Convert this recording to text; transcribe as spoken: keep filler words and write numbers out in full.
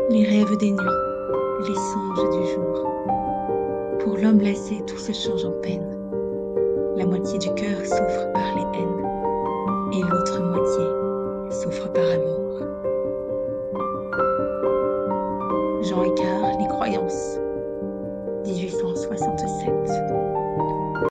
les rêves des nuits, les songes du jour. Pour l'homme lassé, tout se change en peine. La moitié du cœur souffre par les haines, et l'autre moitié souffre par amour. Jean Icart, Les Croyances, dix-huit cent soixante-sept.